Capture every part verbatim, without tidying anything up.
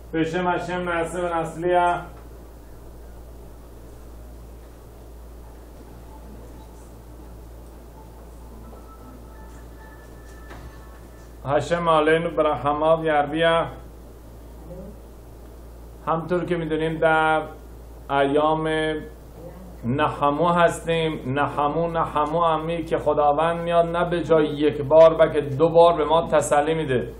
בשם השם נעשה ונצליח. השם עלינו برحمات یربیه. همطور که میدونیم در ایام نحمو هستیم. نحمو نحمو امی که خداوند میاد نه به جای یک بار بلکه دو بار به ما تسلی میده.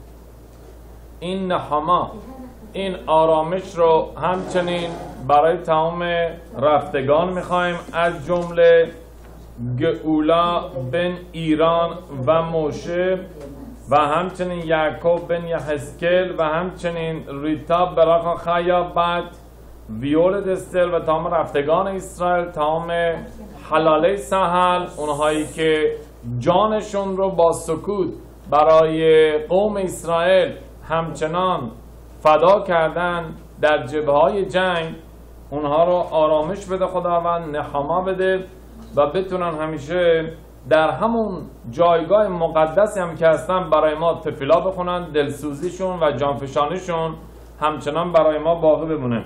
این نحما، این آرامش رو همچنین برای تمام رفتگان میخوایم، از جمله گئولا بن ایران و موشه و همچنین یعقوب بن یحزکیل و همچنین ریتا براخا خیابت ویولت استل و تمام رفتگان اسرائیل، تمام حلاله سهل، اونهایی که جانشون رو با سکوت برای قوم اسرائیل همچنان فدا کردن در جبهه‌های جنگ، اونها رو آرامش بده خداوند، نحما بده و بتونن همیشه در همون جایگاه مقدسی هم که هستن برای ما تفیلا بخونن، دلسوزیشون و جانفشانیشون همچنان برای ما باقی بمونه.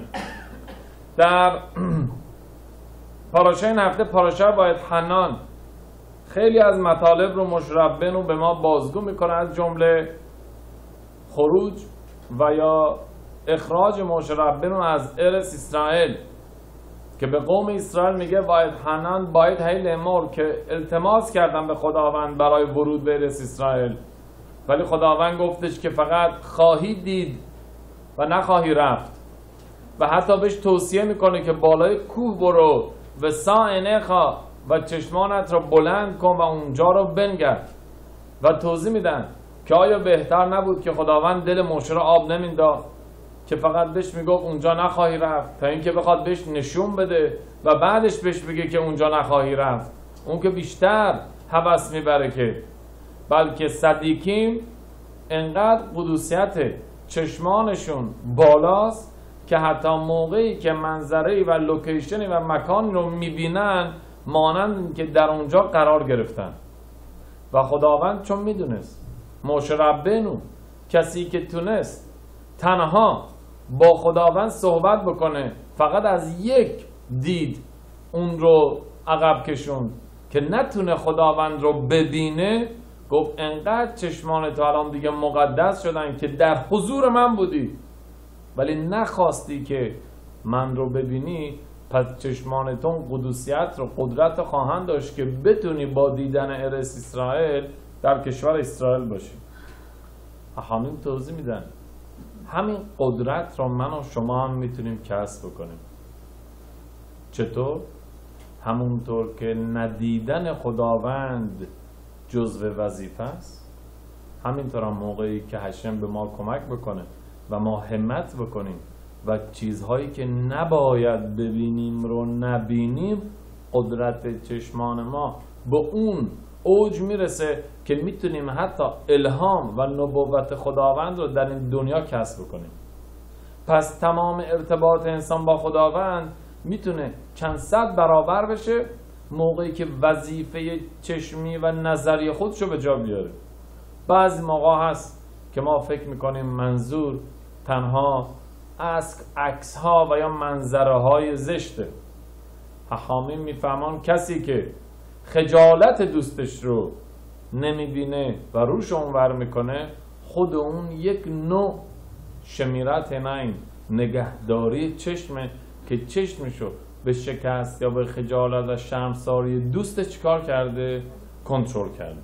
در پاراشه این هفته، پاراشه باید حنان، خیلی از مطالب رو مشربن رو به ما بازگو میکنه، از جمله خروج و یا اخراج مشربن از ارث اسرائیل که به قوم اسرائیل میگه باید حنان باید هیل امور، که التماس کردن به خداوند برای ورود به ارث اسرائیل، ولی خداوند گفتش که فقط خواهی دید و نخواهی رفت و حتی بهش توصیه میکنه که بالای کوه برو و ساعنخا و چشمانت رو بلند کن و اونجا رو بنگر و توضیح میدن که آیا بهتر نبود که خداوند دل موشه رو آب نمینداخت که فقط بهش میگفت اونجا نخواهی رفت، تا اینکه بخواد بهش نشون بده و بعدش بهش بگه که اونجا نخواهی رفت. اون که بیشتر هوس میبره، که بلکه صدیقین انقدر قدوسیت چشمانشون بالاست که حتی موقعی که منظری و لوکیشنی و مکانی رو میبینن مانند که در اونجا قرار گرفتن. و خداوند چون میدونست موشه ربینو، کسی که تونست تنها با خداوند صحبت بکنه، فقط از یک دید اون رو عقب کشون که نتونه خداوند رو ببینه، گفت انقدر چشمان تو الان دیگه مقدس شدن که در حضور من بودی ولی نخواستی که من رو ببینی، پس چشمانتون قدوسیت رو قدرت خواهند داشت که بتونی با دیدن ارث اسرائیل در کشور اسرائیل باشی. احامین توضیح میدن همین قدرت رو من و شما هم میتونیم کسب بکنیم. چطور؟ همونطور که ندیدن خداوند جزو وظیفه است، همینطور هم موقعی که هشم به ما کمک بکنه و ما همت بکنیم و چیزهایی که نباید ببینیم رو نبینیم، قدرت چشمان ما به اون اوج میرسه که میتونیم حتی الهام و نبوت خداوند رو در این دنیا کسب بکنیم. پس تمام ارتباط انسان با خداوند میتونه چند صد برابر بشه موقعی که وظیفه چشمی و نظری خودشو به جا بیاره. بعضی موقع هست که ما فکر میکنیم منظور تنها از عکس ها و یا منظره های زشته. حامی میفهمان کسی که خجالت دوستش رو نمیبینه و روش اونور میکنه، خود اون یک نوع شمیرت عین، نگهداری چشمه که چشمشو به شکست یا به خجالت و شرمساری دوستش چیکار کرده؟ کنترل کرده.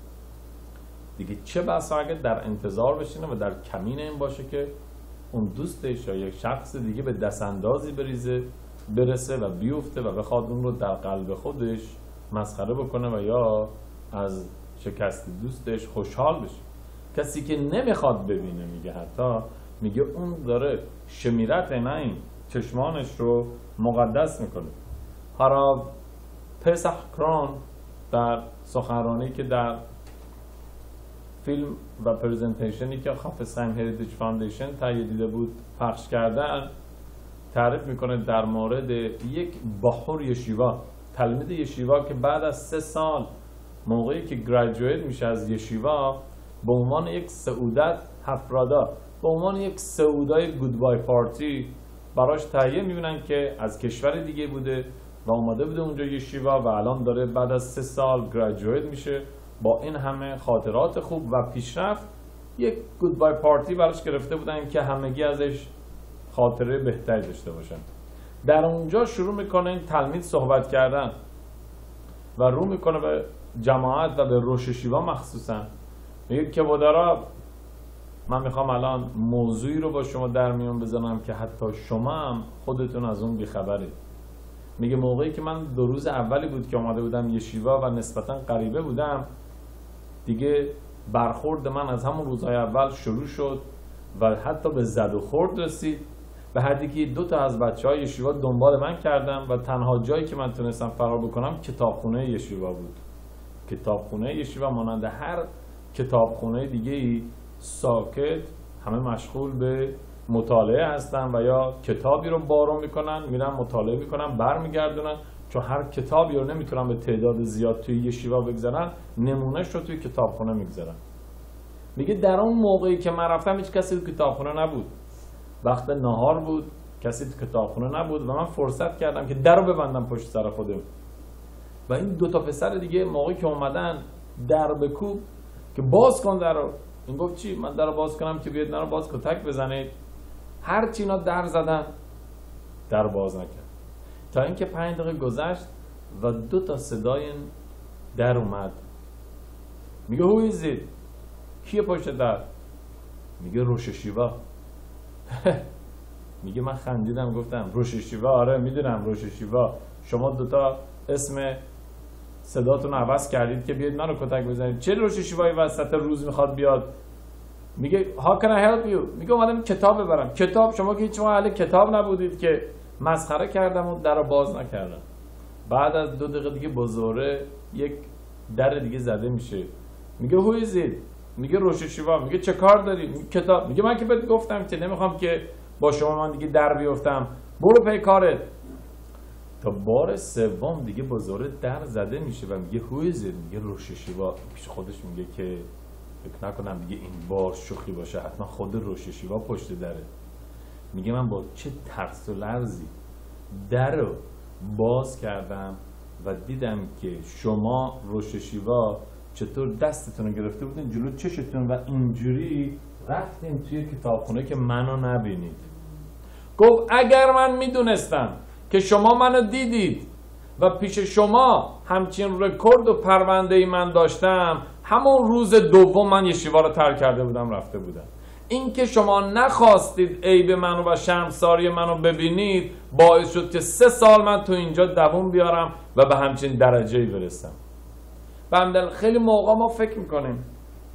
دیگه چه بسا اگه در انتظار بشینه و در کمین این باشه که اون دوستش یا یک شخص دیگه به دست اندازی بریزه برسه و بیفته و بخواد اون رو در قلب خودش مسخره بکنه و یا از شکست دوستش خوشحال بشه. کسی که نمیخواد ببینه، میگه حتی میگه اون داره شمیرت عین چشمانش رو مقدس میکنه. هراو پسح کران در سخنرانی که در فیلم و پرزنتیشنی که خافستایم هریتیج فاندیشن تهیه دیده بود پخش کردن، تعریف میکنه در مورد یک بحور یشیوا، تلمید یشیوا که بعد از سه سال موقعی که گریجویت میشه از یشیوا به عنوان یک سعودت هفرادا به عنوان یک سعودای گودبای پارتی براش تهیه میبینن که از کشور دیگه بوده و اومده بوده اونجا یشیوا و الان داره بعد از سه سال گریجویت میشه با این همه خاطرات خوب و پیشرفت. یک گودبای پارتی براش گرفته بودن که همگی ازش خاطره بهتری داشته باشن. در اونجا شروع میکنه این تلمید صحبت کردن و رو میکنه به جماعت و به روش یشیوا مخصوصا. میگه که بودارا من میخوام الان موضوعی رو با شما در میون بزنم که حتی شما هم خودتون از اون بیخبرید. میگه موقعی که من دو روز اولی بود که اومده بودم یشیوا و نسبتا غریبه بودم، دیگه برخورد من از همون روزهای اول شروع شد و حتی به زد و خورد رسید، به حدی که دو تا از بچه های یشیوا دنبال من کردم و تنها جایی که من تونستم فرار بکنم کتابخونه یشیوا بود. کتابخونه یشیوا مانند هر کتابخونه دیگه ای ساکت، همه مشغول به مطالعه هستن و یا کتابی رو بارون میکنن میرن مطالعه میکنن برمیگردونن، چون هر کتابی رو نمیتونن به تعداد زیاد توی یشیوا بگذارن، نمونهش رو توی کتابخونه میگذارن. میگه در اون موقعی که من رفتم هیچ کسی تو کتابخونه نبود، وقت نهار بود، کسی تو کتابخونه نبود و من فرصت کردم که در رو ببندم پشت سر خودم و این دو تا پسر دیگه موقعی که اومدن در بکوب که باز کن در رو، این گفت چی؟ من در رو باز کنم که بیاد در رو باز کن، تک بزنید. هر چی اینا در زدن در باز نکرد تا اینکه پنج دقیقه گذشت و دو تا صدای در اومد. میگه who is it؟ کیه پشت در؟ میگه روش یشیوا. میگه من خندیدم گفتم روش یشیوا؟ آره میدونم روش یشیوا، شما دوتا اسم صداتون عوض کردید که بیاید منو کتک بزنید، چه روش یشیوایی وسط روز میخواد بیاد؟ میگه how can I help you؟ میگه اومدم کتاب ببرم. کتاب؟ شما که هیچ وقت اهل کتاب نبودید که. مسخره کردم و در رو باز نکردم. بعد از دو دقیقه دیگه با زوره یک در دیگه زده میشه. میگه who is it؟ میگه روش یشیوا. میگه چه کار داری؟ میگه کتاب. میگه من که بهت گفتم که نمیخوام که با شما من دیگه در بیفتم، برو پی کارت. تا بار سوم دیگه با زوره در زده میشه و میگه who is it؟ میگه روش یشیوا. پیش خودش میگه که فکر نکنم دیگه این بار شوخی باشه، حتما خود روش یشیوا پشت دره. میگه من با چه ترس و لرزی در رو باز کردم و دیدم که شما روش یشیوا چطور دستتون رو گرفته بودین جلو چشتون و اینجوری رفتین توی کتابخونه که منو نبینید. گفت اگر من میدونستم که شما منو دیدید و پیش شما همچین رکورد و پرونده ای من داشتم، همون روز دوم من یشیوا رو ترک کرده بودم رفته بودم. این که شما نخواستید عیب منو و شرمساری منو ببینید باعث شد که سه سال من تو اینجا دووم بیارم و به همچین درجه‌ای برسم. بندل خیلی موقع ما فکر میکنیم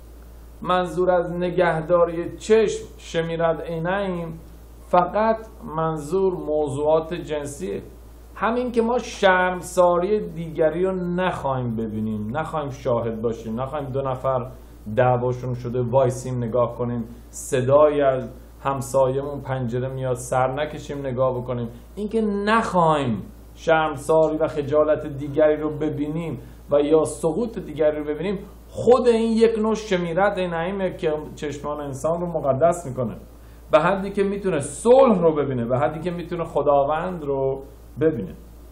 منظور از نگهداری چشم شمیرد عینیم فقط منظور موضوعات جنسیه. همین که ما شرمساری دیگری رو نخواهیم ببینیم، نخواهیم شاهد باشیم، نخواهیم دو نفر دعواشون شده وایسیم نگاه کنیم، صدایی از همسایمون پنجره میاد سر نکشیم نگاه بکنیم، اینکه نخواهیم شرمساری و خجالت دیگری رو ببینیم و یا سقوط دیگری رو ببینیم، خود این یک نوع شمیرت نعیمه که چشمان انسان رو مقدس میکنه. به حدی که میتونه صلح رو ببینه، به حدی که میتونه خداوند رو ببینه.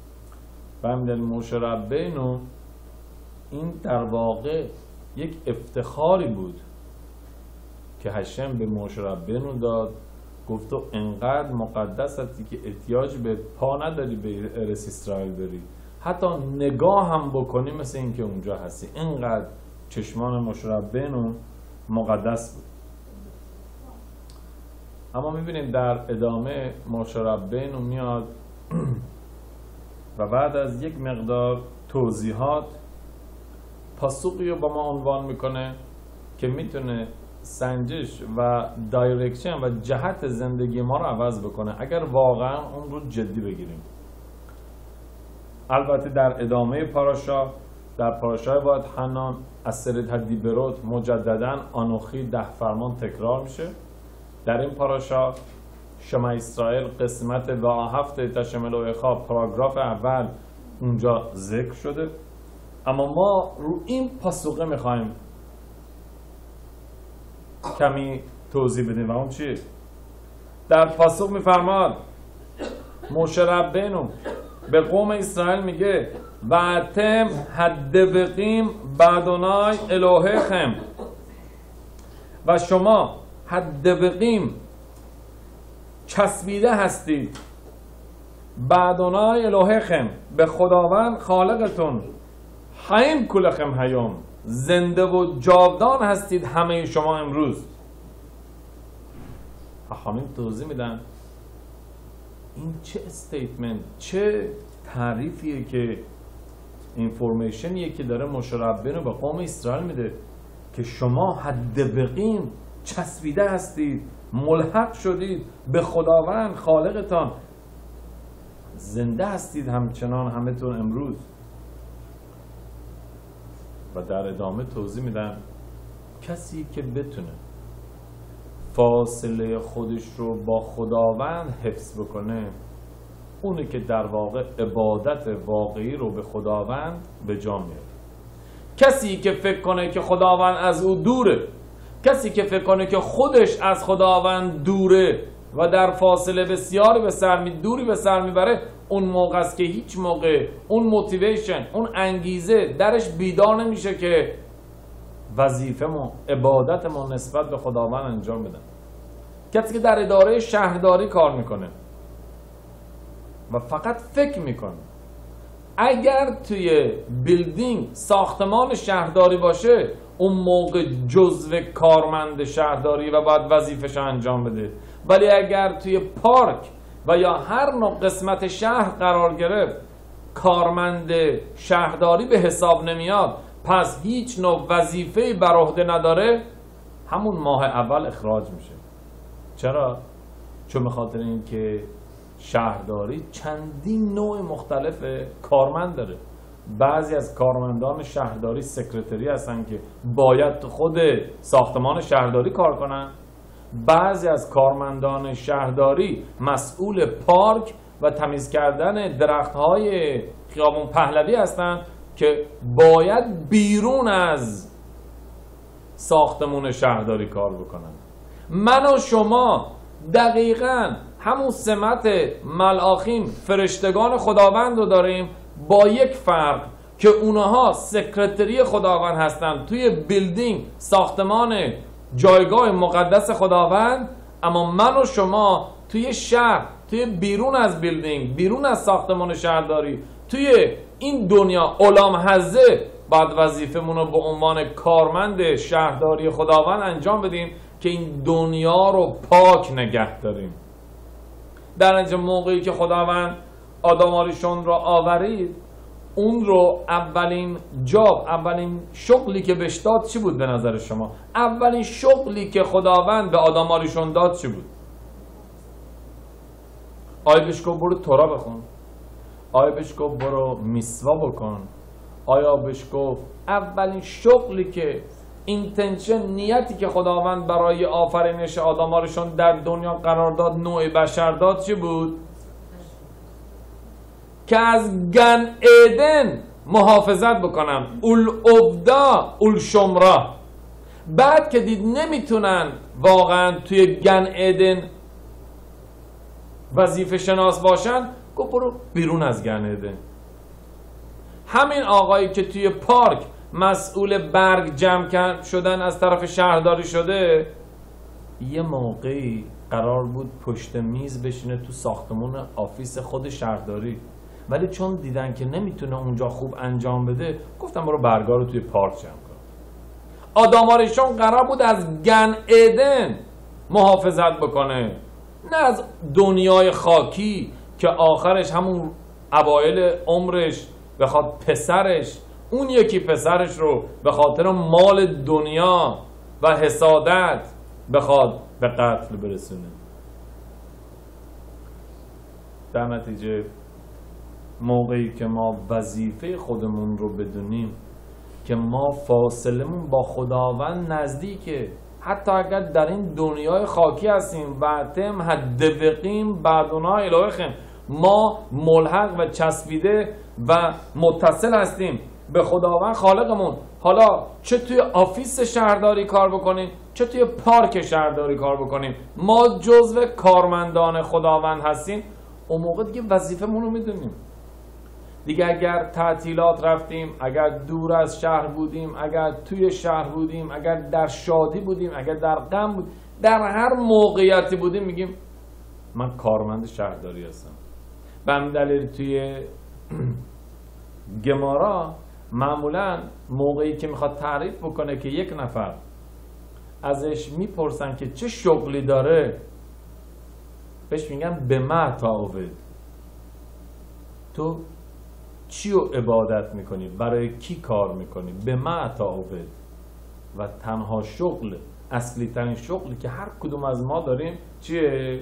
فهمید موشه ربینو این در واقع یک افتخاری بود که هشم به موشه ربینو داد. گفت تو انقدر مقدس هستی که احتیاج به پا نداری به ارث اسرائیل بری، حتی نگاه هم بکنی مثل این که اونجا هستی. اینقدر چشمان موشه ربینو مقدس بود. اما میبینیم در ادامه موشه ربینو میاد و بعد از یک مقدار توضیحات پاسخی رو با ما عنوان میکنه که میتونه سنجش و دایرکشن و جهت زندگی ما رو عوض بکنه اگر واقعا اون رو جدی بگیریم. البته در ادامه پاراشا، در پاراشای باید حنان از سرت هدی بروت مجددا آنوخی ده فرمان تکرار میشه. در این پاراشا شما اسرائیل قسمت و هفته تشمل و اخاب پاراگراف اول اونجا ذکر شده، اما ما رو این پاسخه میخوایم کمی توضیح بدیم. و اون چیه؟ در پاسخ میفرماد موشه ربیנו به قوم اسرائیل میگه و اتم حدبقیم بادونای الهیکم، و شما حدبقیم چسبیده هستید بادونای الهیکم به خداوند خالقتون، حیم کلکم حیوم، زنده و جاودان هستید همه شما امروز. اخوانیم توضیح میدن این چه استیتمنت، چه تعریفیه که اینفورمیشنیه که داره موشه ربیנו به قوم اسرائیل میده که شما حدبقیم چسبیده هستید، ملحق شدید به خداوند خالقتان، زنده هستید همچنان همتون امروز. و در ادامه توضیح میدن کسی که بتونه فاصله خودش رو با خداوند حفظ بکنه، اونه که در واقع عبادت واقعی رو به خداوند به جا میاره. کسی که فکر کنه که خداوند از او دوره، کسی که فکر کنه که خودش از خداوند دوره و در فاصله بسیاری به سر می دوری به سر میبره، اون موقع است که هیچ موقع اون موتیویشن، اون انگیزه درش بیدار نمیشه که وظیفه‌مون، عبادتمون نسبت به خداوند انجام بدن. کسی که در اداره شهرداری کار میکنه و فقط فکر میکنه اگر توی بیلدینگ ساختمان شهرداری باشه، اون موقع جزو کارمند شهرداری و باید وظیفه‌ش انجام بده. ولی اگر توی پارک و یا هر نوع قسمت شهر قرار گرفت، کارمند شهرداری به حساب نمیاد، پس هیچ نوع وظیفه‌ای بر عهده نداره، همون ماه اول اخراج میشه. چرا؟ چون به خاطر اینکه شهرداری چندین نوع مختلف کارمند داره. بعضی از کارمندان شهرداری سکرتری هستن که باید خود ساختمان شهرداری کار کنن. بعضی از کارمندان شهرداری مسئول پارک و تمیز کردن درخت‌های خیابون پهلوی هستن که باید بیرون از ساختمون شهرداری کار بکنن. من و شما دقیقاً همون سمت ملاخیم، فرشتگان خداوند رو داریم، با یک فرق که اونها سکرتری خداوند هستن توی بیلدینگ، ساختمان جایگاه مقدس خداوند. اما من و شما توی شهر، توی بیرون از بیلدینگ، بیرون از ساختمان شهرداری، توی این دنیا علام حزه، بعد وظیفمون رو به عنوان کارمند شهرداری خداوند انجام بدیم که این دنیا رو پاک نگه داریم. در اینجا موقعی که خداوند آدماریشون رو آورید، اون رو اولین جاب، اولین شغلی که بهش داد چی بود به نظر شما؟ اولین شغلی که خداوند به آدماریشون داد چی بود؟ آیا بهش گفت برو تورا بخون؟ آیا بهش گفت برو میسوا بکن؟ آیا بهش گفت اولین شغلی که اینتنشن، نیتی که خداوند برای آفرینش آدماریشون در دنیا قرار داد، نوع بشر داد چی بود؟ که از گن ایدن محافظت بکنم، اول ابدا اول شمرا. بعد که دید نمیتونن واقعا توی گن ایدن وظیفه شناس باشن، گفت برو بیرون از گن ایدن. همین آقایی که توی پارک مسئول برگ جمع شدن از طرف شهرداری شده، یه موقعی قرار بود پشت میز بشینه تو ساختمون آفیس خود شهرداری، ولی چون دیدن که نمیتونه اونجا خوب انجام بده، گفتن برو برگا رو توی پارک جمع کن. آدماریشون قرار بود از گن ایدن محافظت بکنه، نه از دنیای خاکی که آخرش همون اوایل عمرش بخواد پسرش، اون یکی پسرش رو به خاطر مال دنیا و حسادت بخواد به قتل برسونه. در نتیجه موقعی که ما وظیفه خودمون رو بدونیم که ما فاصلمون با خداوند نزدیکه، حتی اگر در این دنیای خاکی هستیم، وعتم حدبقیم بعدنا الهیکم، ما ملحق و چسبیده و متصل هستیم به خداوند خالقمون. حالا چه توی آفیس شهرداری کار بکنیم، چه توی پارک شهرداری کار بکنیم، ما جزو کارمندان خداوند هستیم، اون موقع دیگه وظیفمون رو میدونیم دیگه. اگر تعطیلات رفتیم، اگر دور از شهر بودیم، اگر توی شهر بودیم، اگر در شادی بودیم، اگر در غم بودیم، در هر موقعیتی بودیم میگیم من کارمند شهرداری هستم. به همین دلیل توی گمارا معمولا موقعی که میخواد تعریف بکنه که یک نفر ازش میپرسن که چه شغلی داره، بهش میگن به ما تعبد، تو چی رو عبادت میکنی، برای کی کار میکنی، به ما تعبد. و تنها شغل، اصلی ترین شغلی که هر کدوم از ما داریم چیه؟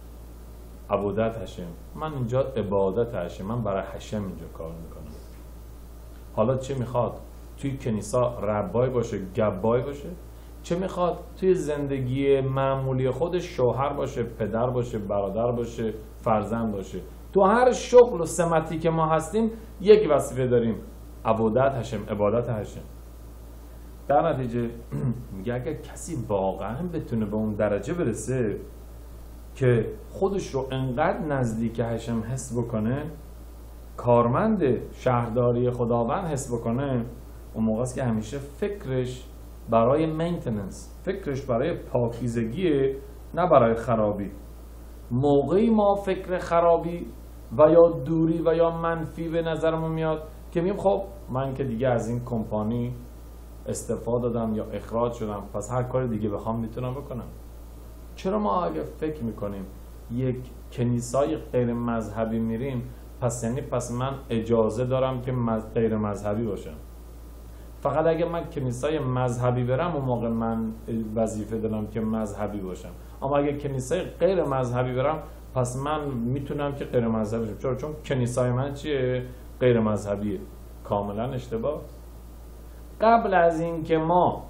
عبادت هشم. من اینجا عبادت هشم، من برای هشم اینجا کار میکنم. حالا چه میخواد توی کنیسا ربای باشه، گبای باشه، چه میخواد توی زندگی معمولی خودش شوهر باشه، پدر باشه، برادر باشه، فرزند باشه، تو هر شغل و سمتی که ما هستیم یک وظیفه داریم، عبادت هشم، عبادت هشم. در نتیجه میگه اگر کسی واقعا بتونه به اون درجه برسه که خودش رو انقدر نزدیک هشم حس بکنه، کارمند شهرداری خداوند حس بکنه، اون موقع است که همیشه فکرش برای مینتیننس، فکرش برای پاکیزگیه، نه برای خرابی. موقعی ما فکر خرابی و یا دوری و یا منفی به نظرمون میاد که میگیم خب من که دیگه از این کمپانی استفاده دادم یا اخراج شدم، پس هر کار دیگه بخوام میتونم بکنم. چرا ما اگه فکر میکنیم یک کنیسای غیر مذهبی میریم، پس یعنی پس من اجازه دارم که غیر مذهبی باشم؟ فقط اگه من کنیسای مذهبی برم اون موقع من وظیفه دارم که مذهبی باشم. اما اگه کنیسای غیر مذهبی برم پس من میتونم که غیر مذهبی باشم. چرا؟ چون کنیسای من چیه؟ غیر مذهبیه. کاملا اشتباه. قبل از این که ما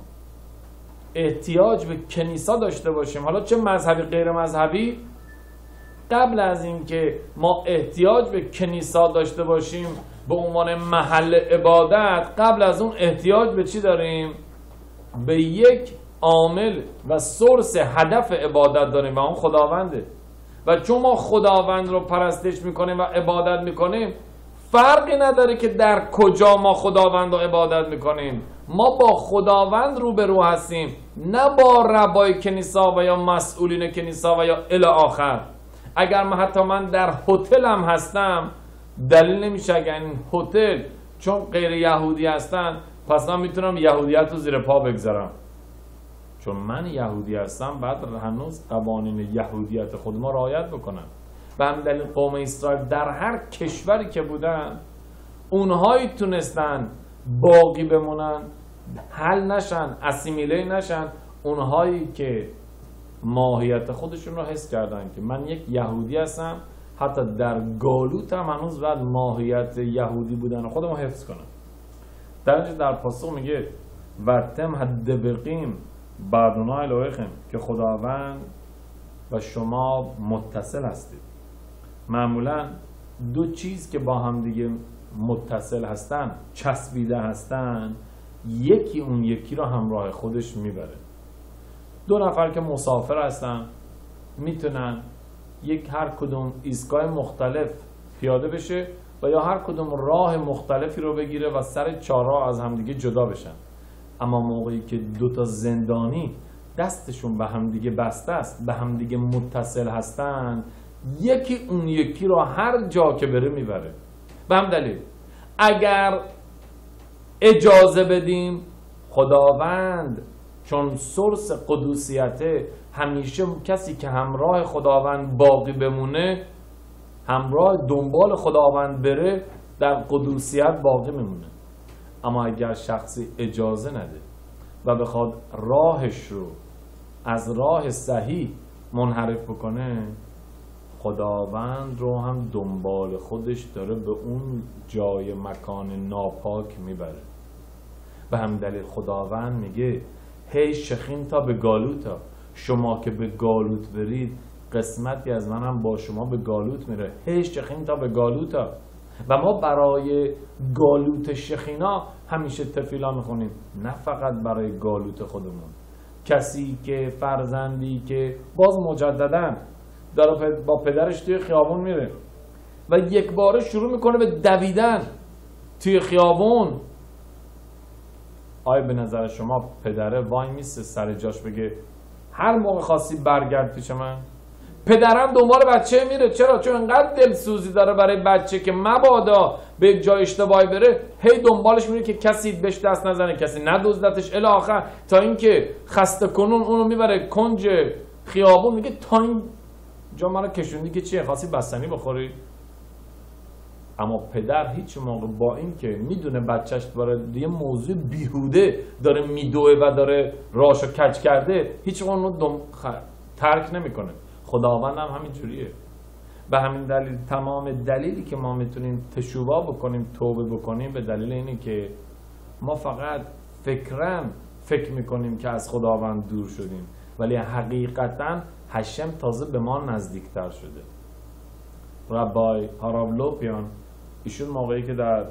احتیاج به کنیسا داشته باشیم، حالا چه مذهبی غیر مذهبی، قبل از این که ما احتیاج به کنیسا داشته باشیم به عنوان محل عبادت، قبل از اون احتیاج به چی داریم؟ به یک عامل و سورس هدف عبادت داریم و اون خداونده. و چون ما خداوند رو پرستش میکنیم و عبادت میکنیم، فرقی نداره که در کجا ما خداوند رو عبادت میکنیم، ما با خداوند روبرو هستیم، نه با ربای کنیسا و یا مسئولین کنیسا و یا الی آخر. اگر من حتی من در هتلم هستم، دلیل نمیشه اگر این هتل چون غیر یهودی هستن پس من میتونم یهودیت رو زیر پا بگذارم. چون من یهودی هستم بعد هنوز قوانین یهودیت خود ما رعایت بکنم. به همین دلیل قوم اسرائیل در هر کشوری که بودن، اونهایی تونستن باقی بمونن، حل نشن، اسیمیله نشن، اونهایی که ماهیت خودشون رو حس کردن که من یک یهودی هستم، حتی در گالوت هم هنوز باید ماهیت یهودی بودن خودمو حفظ کنم. در اینجا در پاسخ میگه ورتم حد بقیم بردونا الهیکم، که خداوند و شما متصل هستید. معمولا دو چیز که با هم دیگه متصل هستن، چسبیده هستن، یکی اون یکی رو همراه خودش میبره. دو نفر که مسافر هستن میتونن یک هر کدوم ایستگاه مختلف پیاده بشه و یا هر کدوم راه مختلفی رو بگیره و سر چهارراه از همدیگه جدا بشن. اما موقعی که دو تا زندانی دستشون به همدیگه بسته است، به همدیگه متصل هستن، یکی اون یکی رو هر جا که بره میبره. به هم دلیل اگر اجازه بدیم خداوند، چون سورس قدوسیته، همیشه کسی که همراه خداوند باقی بمونه، همراه دنبال خداوند بره، در قدوسیت باقی میمونه. اما اگر شخصی اجازه نده و بخواد راهش رو از راه صحیح منحرف بکنه، خداوند رو هم دنبال خودش داره به اون جای مکان ناپاک میبره. به همین دلیل خداوند میگه هی شخین تا به گالوتا، شما که به گالوت برید قسمتی از منم با شما به گالوت میره. هی شخین تا به گالوتا. و ما برای گالوت شخینا همیشه تفیلا میخونیم، نه فقط برای گالوت خودمون، کسی که فرزندی که باز مجدداً داره با پدرش توی خیابون میره و یک باره شروع میکنه به دویدن توی خیابون، آیا به نظر شما پدره وای میسته سر جاش بگه هر موقع خاصی برگرد پیش من؟ پدرم دنبال بچه میره. چرا؟ چون انقدر دلسوزی داره برای بچه که مبادا به یک جای اشتباهی بره، هی دنبالش میره که کسی بهش دست نزنه، کسی ندزدتش الی آخر، تا اینکه خسته کنون اونو میبره کنج خیابون، میگه تا این جا منو کشوندی که چیه، خواستی بستنی بخوری؟ اما پدر هیچ موقع با این که میدونه بچهش داره یه موضوع بیهوده داره میدوه و داره راشو کج کرده، هیچ موقع اونو دم... خ... ترک نمیکنه. خداوند هم همین جوریه. به همین دلیل تمام دلیلی که ما میتونیم تشوبا بکنیم، توبه بکنیم، به دلیل اینه که ما فقط فکراً فکر میکنیم که از خداوند دور شدیم، ولی حقیقتاً هشم تازه به ما نزدیکتر شده. ربای هارابلوپیان ایشون موقعی که در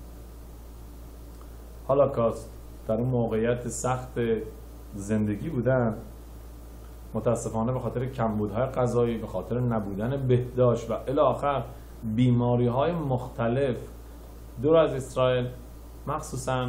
هولوکاست در اون موقعیت سخت زندگی بودن، متاسفانه به خاطر کمبودهای غذایی، به خاطر نبودن بهداشت و الی آخر بیماری‌های مختلف دور از اسرائیل، مخصوصاً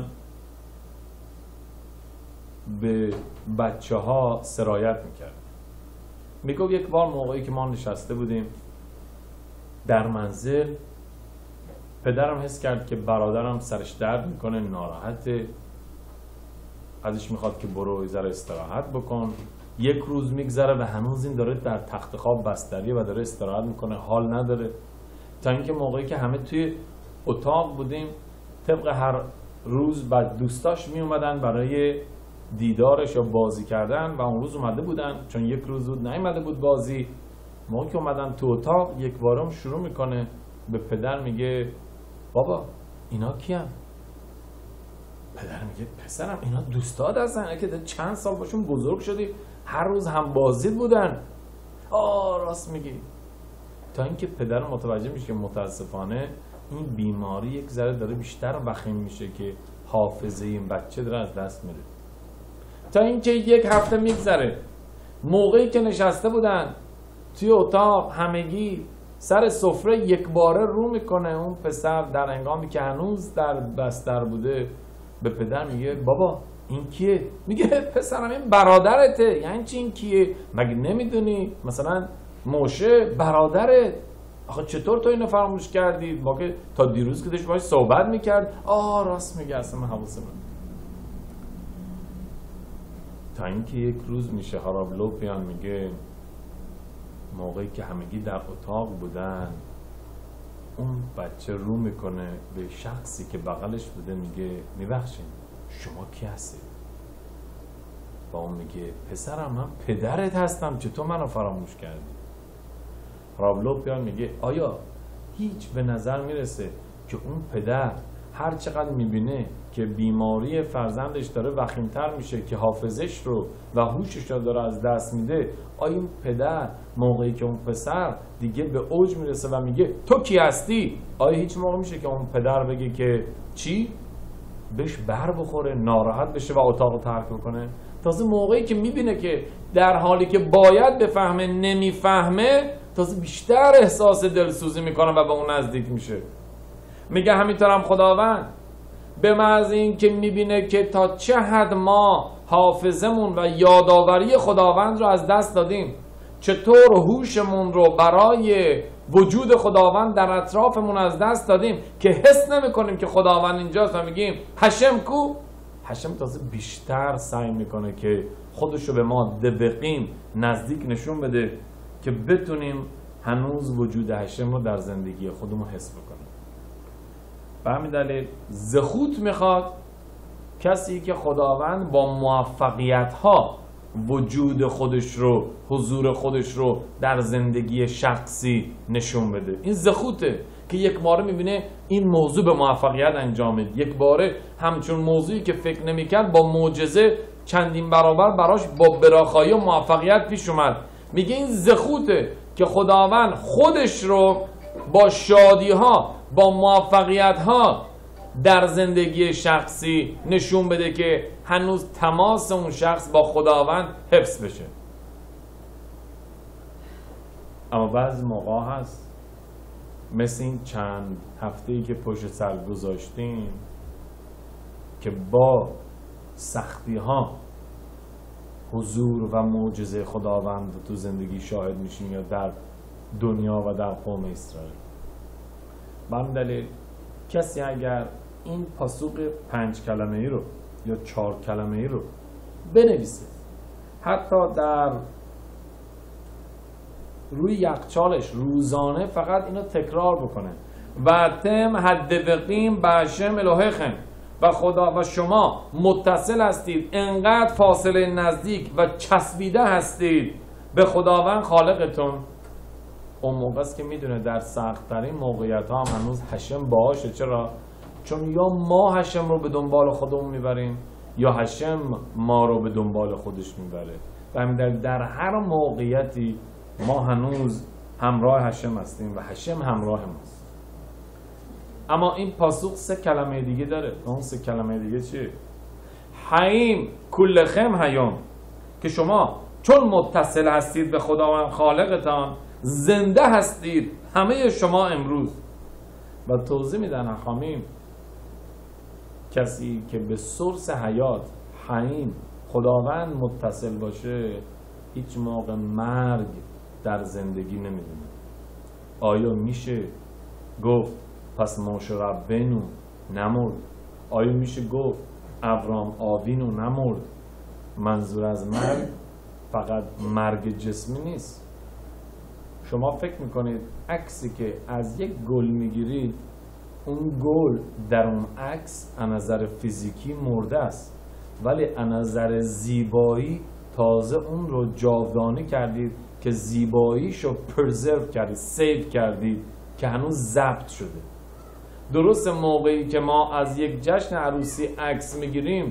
به بچه‌ها سرایت می‌کرد. میگه یک بار موقعی که ما نشسته بودیم در منزل، پدرم حس کرد که برادرم سرش درد میکنه، ناراحته، ازش میخواد که برو یه ذره استراحت بکن. یک روز میگذره و هنوز این داره در تخت خواب بستریه و داره استراحت میکنه، حال نداره. تا اینکه موقعی که همه توی اتاق بودیم، طبق هر روز بعد دوستاش میومدن برای دیدارش یا بازی کردن و اون روز اومده بودن، چون یک روز بود نیومده بود بازی. موقعی که اومدن تو اتاق، یک بارم شروع میکنه به پدر میگه بابا اینا کیان؟ پدر میگه پسرم اینا دوستات هستن که چند سال باشون بزرگ شدی، هر روز هم بازی بودن. آه راست میگی. تا اینکه پدر متوجه میشه که متاسفانه این بیماری یک ذره داره بیشتر وخیم میشه که حافظه این بچه داره از دست میره. تا اینکه یک هفته میگذره، موقعی که نشسته بودن توی اتاق همگی سر سفره، یک باره رو میکنه اون پسر در هنگامی که هنوز در بستر بوده، به پدر میگه بابا این کیه؟ میگه پسرم این برادرته. یعنی چی این کیه؟ مگه نمیدونی مثلا موشه برادرت؟ آخه چطور تو اینو فراموش کردی؟ با که تا دیروز که داشت باهاش صحبت میکرد. آه راست میگه، اصلا من حواسم نبود. تا اینکه یک روز میشه هارابلوپیان میگه موقعی که همگی در اتاق بودن، اون بچه رو میکنه به شخصی که بغلش بوده، میگه میبخشین شما کی هستی؟ با اون میگه پسرم من پدرت هستم، چطور منو فراموش کردی؟ هارابلوپیان میگه آیا هیچ به نظر میرسه که اون پدر هر چقدر میبینه که بیماری فرزندش داره وخیمتر میشه، که حافظش رو و هوشش رو داره از دست میده، آیا این پدر موقعی که اون پسر دیگه به اوج میرسه و میگه تو کی هستی، آیا هیچ موقع میشه که اون پدر بگه که چی؟ بهش بر بخوره، ناراحت بشه و اتاق رو ترک بکنه؟ تازه موقعی که میبینه که در حالی که باید بفهمه نمیفهمه، تازه بیشتر احساس دلسوزی میکنه و به اون نزدیک میشه. میگه همینطورم خداوند به محض این که میبینه که تا چه حد ما حافظمون و یادآوری خداوند رو از دست دادیم، چطور هوشمون رو برای وجود خداوند در اطرافمون از دست دادیم که حس نمی کنیم که خداوند اینجاست و میگیم هشم کو؟ هشم تازه بیشتر سعی میکنه که خودشو به ما دبقیم نزدیک نشون بده که بتونیم هنوز وجود هشم رو در زندگی خودمون حس بکنیم. به همین دلیل زخوت میخواد کسی که خداوند با موفقیت ها وجود خودش رو، حضور خودش رو در زندگی شخصی نشون بده. این زخوته که یک باره میبینه این موضوع به موفقیت انجامید، یک باره همچون موضوعی که فکر نمیکرد با معجزه چندین برابر براش با براخایی و موفقیت پیش اومد. میگه این زخوته که خداوند خودش رو با شادی ها، با موفقیت ها در زندگی شخصی نشون بده که هنوز تماس اون شخص با خداوند حفظ بشه. اما بعضی موقع هست مثل این چند هفته‌ای که پشت سر گذاشتیم که با سختی ها حضور و معجزه خداوند تو زندگی شاهد میشیم، یا در دنیا و در قوم اسرائیل. به همین دلیل کسی اگر این پاسوق پنج کلمه ای رو یا چهار کلمه ای رو بنویسه، حتی در روی یخچالش روزانه فقط اینو تکرار بکنه و تم حد بقیم بهشم الهیکم، و خدا و شما متصل هستید، انقدر فاصله نزدیک و چسبیده هستید به خداوند خالقتون، اون موقع است که میدونه در سخت‌ترین موقعیت ها هم هنوز هشم باهاشه. چرا؟ چون یا ما هشم رو به دنبال خودمون میبریم یا هشم ما رو به دنبال خودش میبره. و همین در, در هر موقعیتی ما هنوز همراه هشم هستیم و هشم همراه ماست. اما این پاسوق سه کلمه دیگه داره. اون سه کلمه دیگه چیه؟ حیم کلکم حیوم، که شما چون متصل هستید به خداوند خالقتان زنده هستید همه شما امروز. و توضیح میدن اخامیم کسی که به سورس حیات حیم خداوند متصل باشه هیچ موقع مرگ در زندگی نمیدونه. آیا میشه گفت پس موشه ربینو نمرد؟ آیا میشه گفت ابرام آوینو نمرد؟ منظور از مرگ فقط مرگ جسمی نیست. شما فکر میکنید عکسی که از یک گل میگیرید، اون گل در اون عکس از نظر فیزیکی مرده است، ولی از نظر زیبایی تازه اون رو جاودانه کردید که زیباییشو پرزرو کردید، سیو کردید که هنوز ضبط شده. درست موقعی که ما از یک جشن عروسی عکس میگیریم،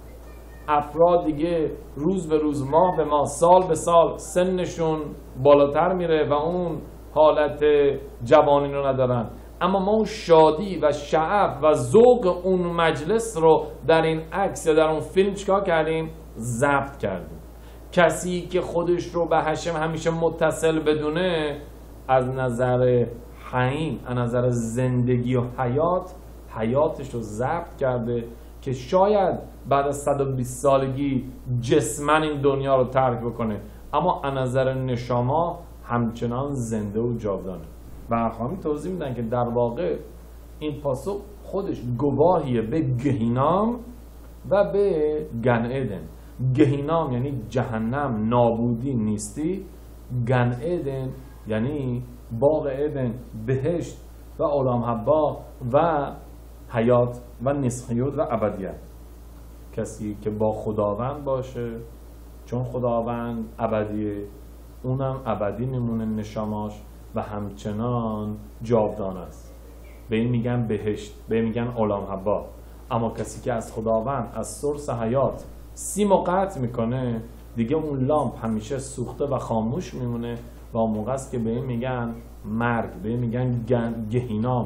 افراد دیگه روز به روز، ماه به ماه، سال به سال سنشون بالاتر میره و اون حالت جوانی رو ندارن، اما ما اون شادی و شعف و ذوق اون مجلس رو در این عکس یا در اون فیلم چیکار کردیم؟ ضبط کردیم. کسی که خودش رو به هشم همیشه متصل بدونه از نظر حیم، از نظر زندگی و حیات، حیاتش رو ضبط کرده که شاید بعد از صد و بیست سالگی جسمن این دنیا رو ترک بکنه، اما از نظر نشما همچنان زنده و جاودانه. و اخوامی توضیح میدن که در واقع این پاسخ خودش گواهیه به گهینام و به گن ادن. گهینام یعنی جهنم، نابودی، نیستی. گن ادن یعنی باغ ادن، بهشت و عالم حبا و حیات و نسخیوت و ابدیت. کسی که با خداوند باشه، چون خداوند ابدیه، اونم ابدی میمونه نشاماش و همچنان جاودان است. به این میگن بهشت، به این میگن عالم حبا. اما کسی که از خداوند، از سورس حیات سیم و قطع میکنه، دیگه اون لامپ همیشه سوخته و خاموش میمونه و اون موقع است که به این میگن مرگ، به این میگن گهینام،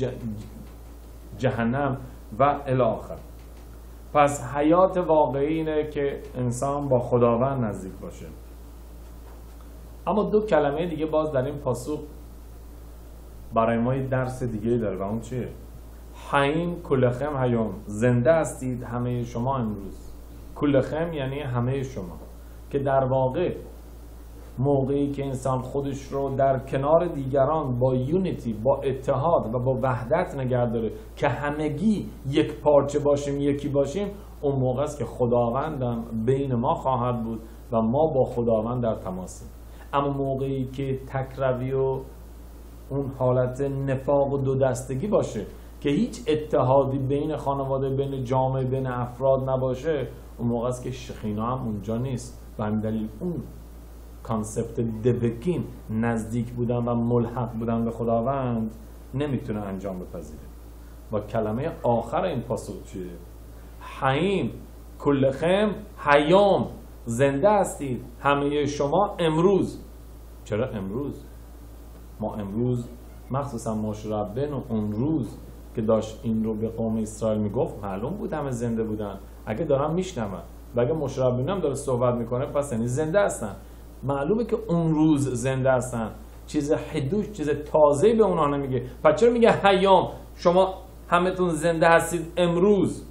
جهنم و الی آخر. پس حیات واقعی اینه که انسان با خداوند نزدیک باشه. اما دو کلمه دیگه باز در این پاسوق برای ما یه درس دیگه داره و اون چیه؟ حیم کلکم حیوم، زنده هستید همه شما امروز. کلکم یعنی همه شما، که در واقع موقعی که انسان خودش رو در کنار دیگران با یونیتی، با اتحاد و با وحدت نگه داره که همگی یک پارچه باشیم، یکی باشیم، اون موقع است که خداوندم بین ما خواهد بود و ما با خداوند در تماسیم. اما موقعی که تکروی و اون حالت نفاق و دو دستگی باشه که هیچ اتحادی بین خانواده، بین جامعه، بین افراد نباشه، اون موقع است که شخینا هم اونجا نیست. و همین دلیل اون کانسپت دبکین، نزدیک بودن و ملحق بودن به خداوند، نمیتونه انجام بپذیره. و کلمه آخر این پاسخ چیه؟ حیم کلکم حیوم، زنده هستید همه شما امروز. چرا امروز؟ ما امروز مخصوصا مشربن و اون روز که داشت این رو به قوم اسرائیل میگفت معلوم بود همه زنده بودن. اگه دارم میشنون و اگه مشر ربی هم داره صحبت میکنه پس یعنی زنده هستن. معلومه که اون روز زنده هستن. چیز حدوش، چیز تازه‌ای به اونها نمیگه. پس چرا میگه حیام؟ شما همتون زنده هستید امروز.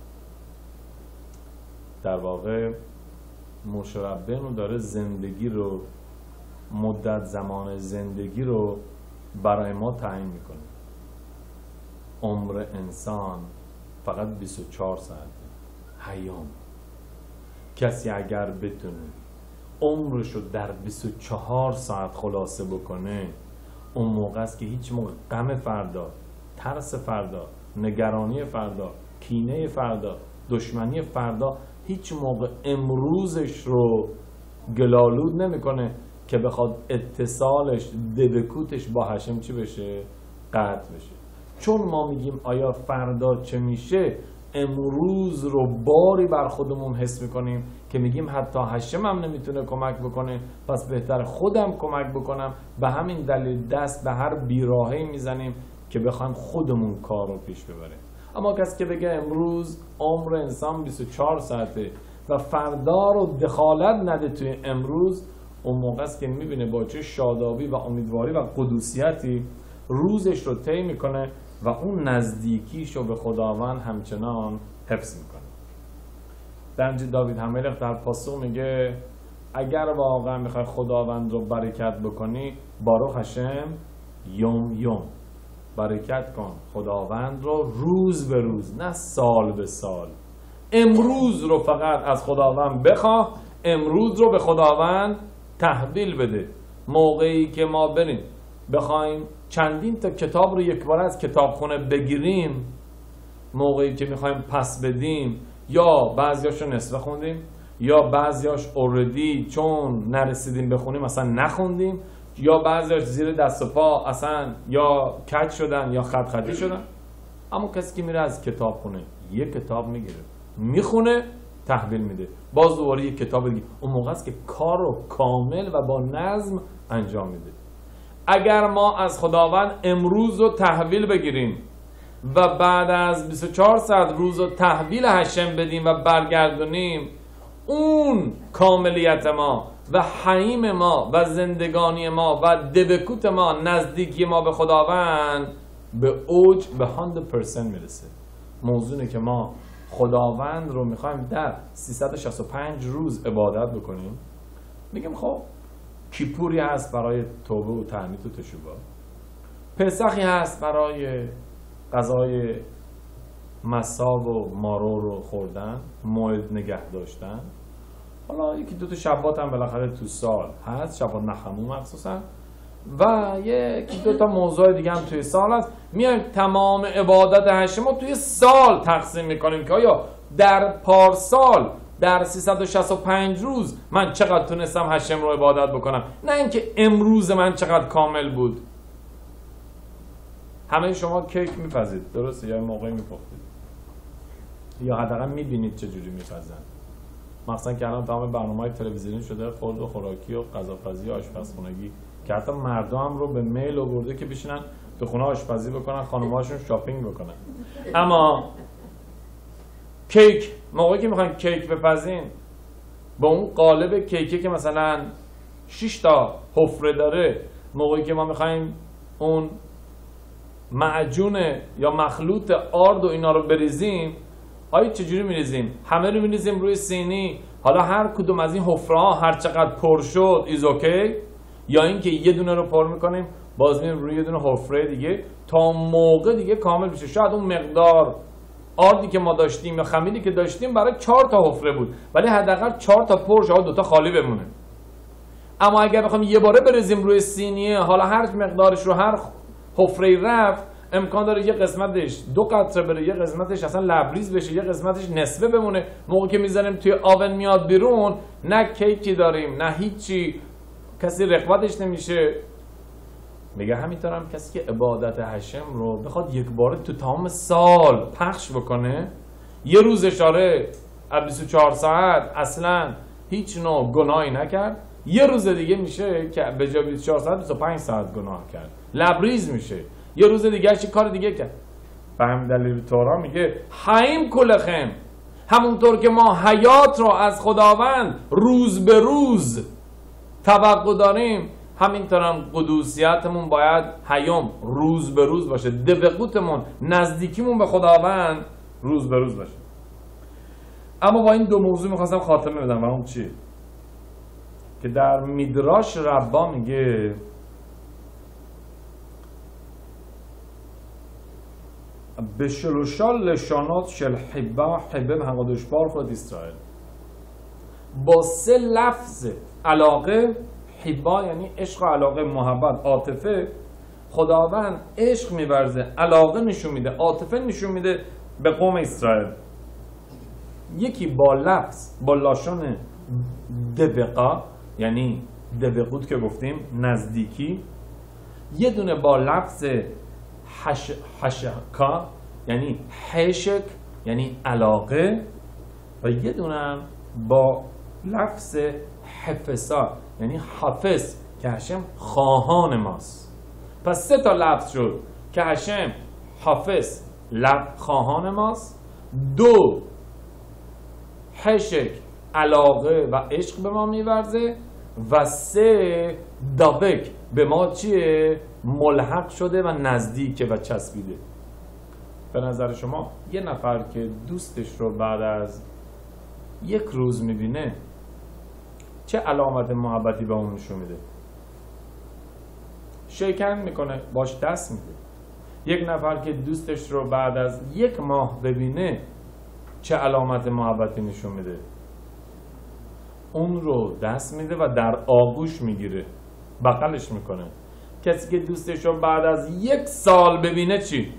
در واقع مشر ربی داره زندگی رو، مدت زمان زندگی رو برای ما تعیین میکنه. عمر انسان فقط بیست و چهار ساعته. حیام. کسی اگر بتونه عمرش رو در بیست و چهار ساعت خلاصه بکنه، اون موقع است که هیچ موقع غم فردا، ترس فردا، نگرانی فردا، کینه فردا، دشمنی فردا هیچ موقع امروزش رو گلالود نمیکنه که بخواد اتصالش، دبکوتش با هشم چی بشه؟ قطع بشه. چون ما میگیم آیا فردا چه میشه، امروز رو باری بر خودمون حس میکنیم که میگیم حتی هشم هم نمیتونه کمک بکنه، پس بهتر خودم کمک بکنم. به همین دلیل دست به هر بیراهی میزنیم که بخوایم خودمون کار رو پیش ببریم. اما کسی که بگه امروز عمر انسان بیست و چهار ساعته و فردا رو دخالت نده توی امروز، اون موقع است که میبینه با چه شادابی و امیدواری و قدوسیتی روزش رو طی میکنه و اون نزدیکیش رو به خداوند همچنان حفظ میکنه. در انجیل داوید هملخ در پاسخ میگه اگر واقعا میخوای خداوند رو برکت بکنی، باروخ هشم یوم یوم، برکت کن خداوند رو روز به روز، نه سال به سال. امروز رو فقط از خداوند بخواه، امروز رو به خداوند تحویل بده. موقعی که ما بریم بخوایم چندین تا کتاب رو یک بار از کتابخونه بگیریم، موقعی که میخوایم پس بدیم، یا بعضیاشو نصفه خوندیم، یا بعضیاش اوردی چون نرسیدیم بخونیم اصلا نخوندیم، یا بعضیاش زیر دست و پا اصلا یا کج شدن یا خط خطی شدن. اما کسی که میره از کتابخونه یک کتاب میگیره، میخونه، تحویل میده، باز دوباره یک کتاب دیگه، اون موقع است که کار رو کامل و با نظم انجام میده. اگر ما از خداوند امروز رو تحویل بگیریم و بعد از بیست و چهار ساعت روز رو تحویل هشم بدیم و برگردونیم، اون کاملیت ما و حیم ما و زندگانی ما و دبکوت ما، نزدیکی ما به خداوند به اوج، به صد درصد میرسه. موضوعه که ما خداوند رو میخوایم در سیصد و شصت و پنج روز عبادت بکنیم. میگیم خب کیپوری هست برای توبه و تعنیت و تشوبه، پسخی هست برای غذای مساب و مارو رو خوردن، موعد نگه داشتن، حالا یکی دو تا شبات هم بالاخره تو سال هست، شبات نخمو مخصوصا، و یکی دو تا موضوع دیگه هم توی سال هست. میایم تمام عبادت هشم رو توی سال تقسیم میکنیم که آیا در پارسال در سیصد و شصت و پنج روز من چقدر تونستم هشم رو عبادت بکنم، نه اینکه امروز من چقدر کامل بود. همه شما کیک میپزید درسته؟ یا موقعی میپختید یا حداقل میبینید چجوری میپزن؟ مثلا که الان تمام برنامه‌های تلویزیونی شده خورد و خوراکی و غذاپزی و آشپزخونگی که حتی مردم رو به میل آورده که بشینن تو خونه آشپزی بکنن، خانم‌هاشون شاپینگ بکنن. اما کیک، موقعی که میخواین کیک بپزین، با اون قالب کیکی که مثلا شش تا حفره داره، موقعی که ما میخوایم اون معجون یا مخلوط آرد و اینا رو بریزیم، آیا چجوری میریزیم؟ همه رو میریزیم روی سینی، حالا هر کدوم از این حفره ها هر چقدر پر شد ایز اوکی، یا اینکه یه دونه رو پر میکنیم باز میریم روی یه دونه حفره دیگه تا موقع دیگه کامل بشه. شاید اون مقدار آردی که ما داشتیم یا خمیری که داشتیم برای چهار تا حفره بود، ولی حداقل چهار تا پر شه، دو تا خالی بمونه. اما اگر بخوایم یه باره بریزیم روی سینیه، حالا هر مقدارش رو هر حفره رفت، امکان داره یه قسمتش دو قطره بره، یه قسمتش اصلا لبریز بشه، یه قسمتش نصفه بمونه. موقعی که میذاریم توی آون میاد بیرون، نه کیکی داریم نه هیچی، کسی رقبتش نمیشه. میگه همینطور هم کسی که عبادت هشم رو بخواد یک باره تو تمام سال پخش بکنه، یه روز اشاره از بیست و چهار ساعت اصلا هیچ نوع گناهی نکرد، یه روز دیگه میشه که به جای بیست و چهار ساعت بیست و پنج ساعت گناه کرد، لبریز میشه. یه روز دیگه چی کار دیگه کرد. به همین دلیل تورا میگه حیم کلخم، همونطور که ما حیات رو از خداوند روز به روز توقع داریم، همینطور هم قدوسیتمون باید حیام روز به روز باشه، دبقوتمون نزدیکیمون به خداوند روز به روز باشه. اما با این دو موضوع میخواستم خاتمه بدم و اون چی؟ که در میدراش ربا میگه به شلوشا لشانات شل حبه حبه هنگادش بار خود اسرائیل، با سه لفظ علاقه، حبا یعنی عشق و علاقه، محبت، عاطفه، خداوند عشق می‌ورزه، علاقه نشون میده، عاطفه نشون میده به قوم اسرائیل. یکی با لفظ، با لاشون دبقا یعنی دبقوت که گفتیم نزدیکی، یه دونه با لفظ حش... حشکا یعنی حشک یعنی علاقه، و یه دونه با لفظ حفظا یعنی حافظ که هشم خواهان ماست. پس سه تا لفظ شد که هشم حافظ لفظ خواهان ماست، دو حشک علاقه و عشق به ما میورزه، و سه دابک به ما چیه؟ ملحق شده و نزدیکه و چسبیده. به نظر شما یه نفر که دوستش رو بعد از یک روز میبینه چه علامت محبتی به اون نشون میده؟ شیکن میکنه، باش دست میده. یک نفر که دوستش رو بعد از یک ماه ببینه چه علامت محبتی نشون میده؟ اون رو دست میده و در آغوش میگیره، بغلش میکنه. کسی که دوستش رو بعد از یک سال ببینه چی؟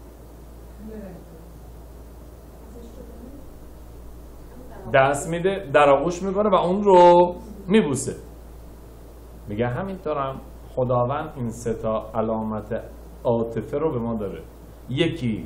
دست میده، در آغوش میکنه و اون رو میبوسه. میگه همینطورم خداوند این سه تا علامت عاطفه رو به ما داره. یکی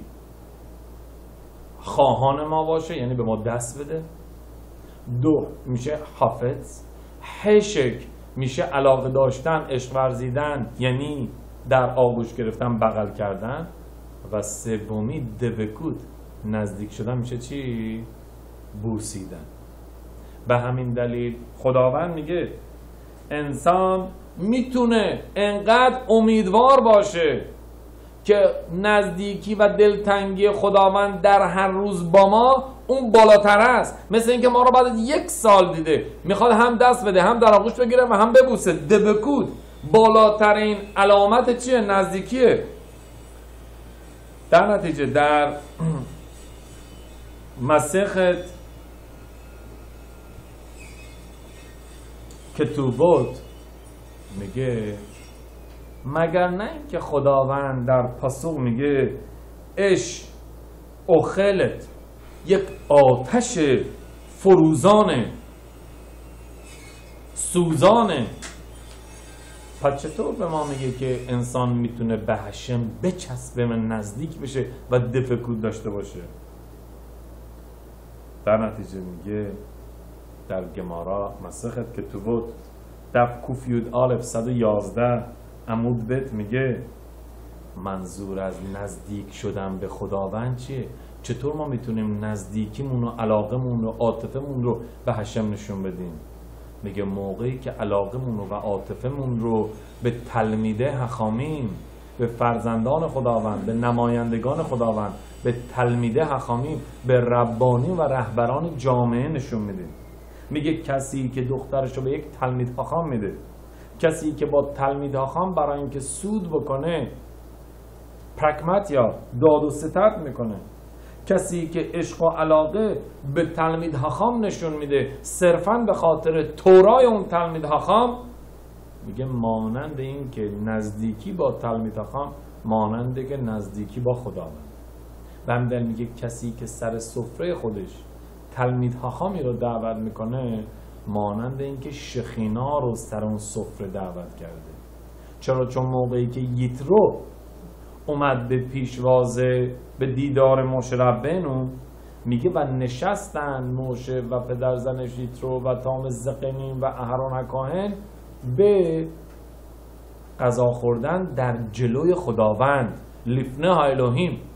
خواهان ما باشه یعنی به ما دست بده، دو میشه حافظ، حشک میشه علاقه داشتن، عشق ورزیدن یعنی در آغوش گرفتن، بغل کردن، و سومی دبکوت نزدیک شدن میشه چی؟ بوسیدن. به همین دلیل خداوند میگه انسان میتونه انقدر امیدوار باشه که نزدیکی و دلتنگی خداوند در هر روز با ما اون بالاتر است. مثل اینکه ما رو بعد از یک سال دیده، میخواد هم دست بده، هم در آغوش بگیره و هم ببوسه. دبکود بالاترین علامت چیه؟ نزدیکیه. در نتیجه در مسیحت کتوبوت میگه مگر نه اینکه خداوند در پاسخ میگه اش اخلت یک آتش فروزانه سوزانه، پس چطور به ما میگه که انسان میتونه به هشم بچسبه، من نزدیک بشه و دفکود داشته باشه؟ در نتیجه میگه در گمارا مسخت کتوبوت دف کوفیود آلف صد و یازده عمود بت میگه منظور از نزدیک شدن به خداوند چیه؟ چطور ما میتونیم نزدیکیمون و علاقمون و عاطفمون رو به هشم نشون بدیم؟ میگه موقعی که علاقمون و عاطفمون رو به تلمیده حخامیم، به فرزندان خداوند، به نمایندگان خداوند، به تلمیده حخامیم، به ربانی و رهبران جامعه نشون میدیم. میگه کسی که دخترش رو به یک تلمید حخام میده، کسی که با تلمید حخام برای اینکه سود بکنه پرکمت یا داد و ستد میکنه، کسی که عشق و علاقه به تلمید حخام نشون میده صرفاً به خاطر تورای اون تلمید حخام، میگه مانند این که نزدیکی با تلمید حخام ماننده که نزدیکی با خداوند. و همین میگه کسی که سر سفره خودش تلمید حخامی رو دعوت میکنه مانند این که شخینا رو سر اون سفره دعوت کرده. چرا؟ چون موقعی که یترو اومد به پیشوازه به دیدار موشه ربینو، میگه و نشستن موشه و پدر زنش یترو و تام زقنیم و اهران کاهن به غذا خوردن در جلوی خداوند، لیفنه ها الهیم.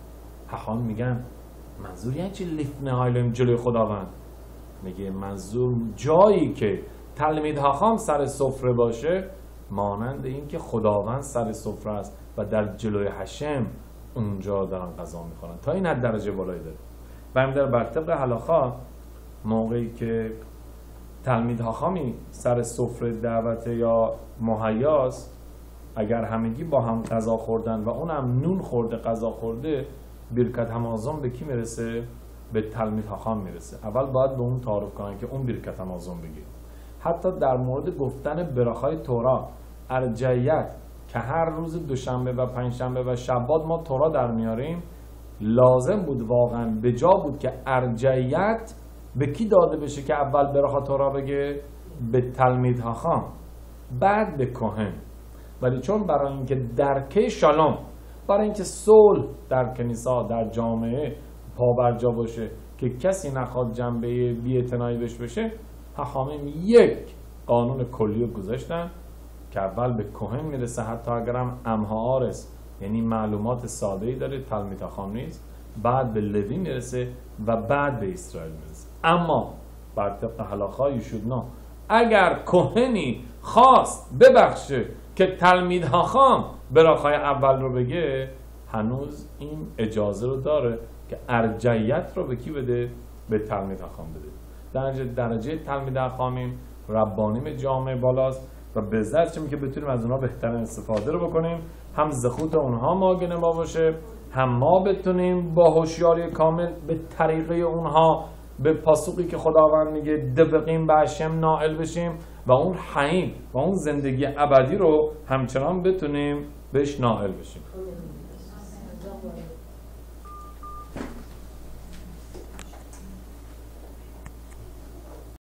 حخام میگن منظور یعنی چی لیفنه هایلم جلوی خداوند؟ میگه منظور جایی که تلمید حخام سر سفره باشه مانند این که خداوند سر سفره است و در جلوی حشم اونجا دارن غذا میخورن. تا این حد درجه بالایی داره. و هم در برطبق هلاخا موقعی که تلمید حخامی سر سفره دعوت یا مهیاست، اگر همگی با هم غذا خوردن و اونم نون خورده غذا خورده، برکت همازون به کی میرسه؟ به تلمید حخام میرسه. اول باید به اون تعارف کنن که اون برکت همازون بگیره. حتی در مورد گفتن براخای تورا ارجعیت که هر روز دوشنبه و پنجشنبه و شبات ما تورا در میاریم، لازم بود واقعا به جا بود که ارجعیت به کی داده بشه که اول براخا تورا بگه؟ به تلمید حخام، بعد به کهن. ولی چون برای اینکه درکه شالوم، برای اینکه صلح در کنیسا در جامعه پابرجا باشه که کسی نخواد جنبه بی‌اعتنایی بهش بشه، حخامین یک قانون کلی رو گذاشتن که اول به کهن میرسه، حتی اگرم امها آرس یعنی معلومات ساده‌ای داره، تلمید حخام نیست، بعد به لوی میرسه و بعد به اسرائیل میرسه. اما بر طبق هلاخا یشودنا اگر کهنی خواست ببخشه که تلمید حخام براخای اول رو بگه، هنوز این اجازه رو داره که ارجعیت رو به کی بده؟ به تلمید حخام بده. درجه درجه تلمید حخامیم ربانیم جامعه بالاست و به ذاتیم که بتونیم از اونها بهترین استفاده رو بکنیم، هم زخوت اونها ماگن ما باشه، هم ما بتونیم با هوشیاری کامل به طریقه اونها به پاسخی که خداوند میگه دبقیم به هشم نائل بشیم و اون حییم و اون زندگی ابدی رو همچنان بتونیم بهش نائل بشیم.